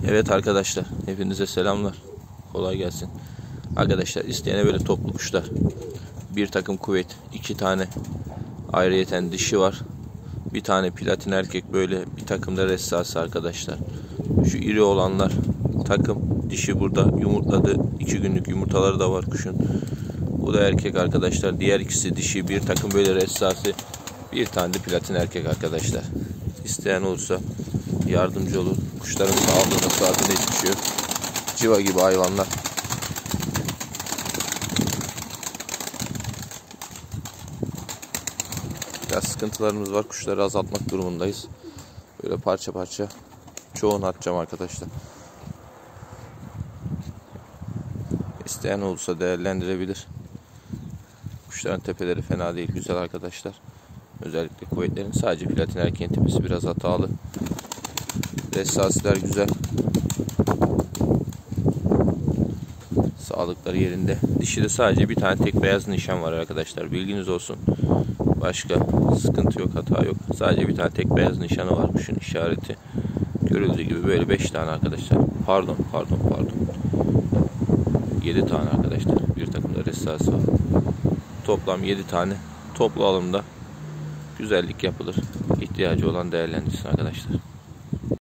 Evet arkadaşlar, hepinize selamlar. Kolay gelsin. Arkadaşlar, isteyene böyle toplu kuşlar. Bir takım kuvvet, 2 tane ayrıyeten dişi var. Bir tane platin erkek, böyle bir takımda ressası arkadaşlar. Şu iri olanlar takım, dişi burada yumurtladı. 2 günlük yumurtaları da var kuşun. Bu da erkek arkadaşlar. Diğer ikisi dişi, bir takım böyle ressası. Bir tane de platin erkek arkadaşlar. İsteyen olursa yardımcı olur. Kuşların sağlığına, saatine hiçbir şey yok. Civa gibi hayvanlar. Biraz sıkıntılarımız var. Kuşları azaltmak durumundayız. Böyle parça parça çoğunu atacağım arkadaşlar. İsteyen olursa değerlendirebilir. Kuşların tepeleri fena değil. Güzel arkadaşlar. Özellikle kuvvetlerin, sadece platin erkeğin tepesi biraz hatalı. Ressasiler güzel. Sağlıkları yerinde. Dişide sadece bir tane tek beyaz nişan var arkadaşlar. Bilginiz olsun. Başka sıkıntı yok, hata yok. Sadece bir tane tek beyaz nişanı var kuşun, işareti. Görüldüğü gibi böyle 5 tane arkadaşlar. Pardon. 7 tane arkadaşlar. Bir takımda ressası var. Toplam 7 tane. Toplu alımda güzellik yapılır. İhtiyacı olan değerlendirsin arkadaşlar.